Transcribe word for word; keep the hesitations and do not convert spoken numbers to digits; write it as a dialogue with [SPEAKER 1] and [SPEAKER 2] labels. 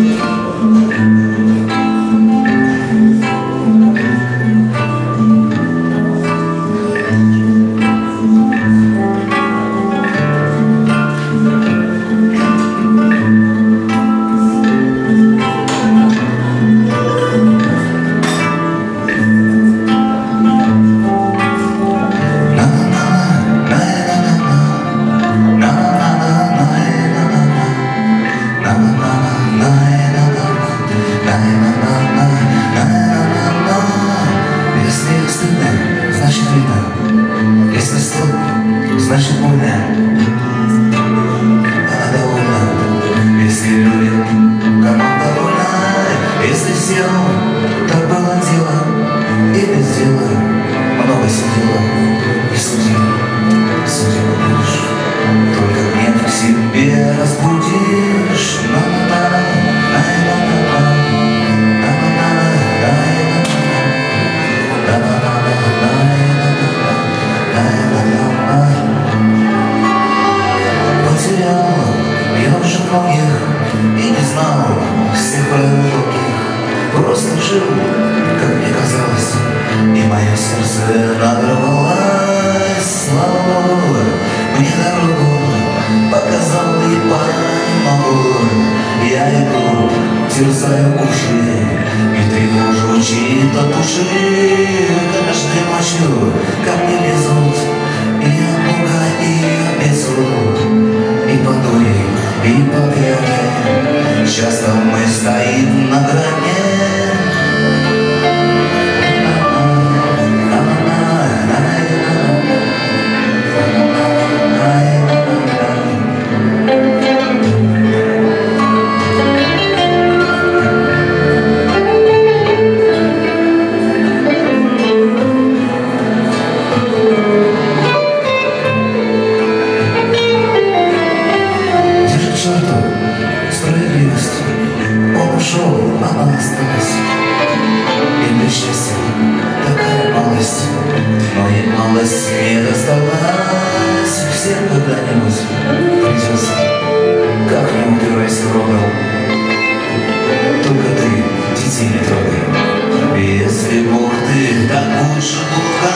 [SPEAKER 1] Значит, больно, она довольна. Если любит, команда довольна. Если сделал, так было дело. И без дела много сидела. И судила, судила будешь. Только гнев к себе разбудишь. И не знал всех правил других. Просто жил, как мне казалось, и мое сердце надрывалось. Слава Богу, мне дорогу показал и понемногу. Я иду, терзаю уши, и тревожу чьи-то души. Каждой ночью ко мне лезут и от Бога, и обезу. И по дуре, и по пьяне, часто мы стоим на грани. Справедливость, он ушел, она осталась. И для счастья такая малость, но и малость не досталась. Всем когда-нибудь придется, как не упирайся в рога. Только ты детей не трогай. Если Бог ты, так лучше Бога.